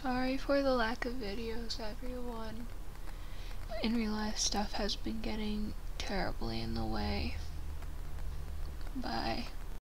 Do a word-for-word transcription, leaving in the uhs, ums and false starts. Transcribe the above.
Sorry for the lack of videos, everyone. In real life stuff has been getting terribly in the way. Bye.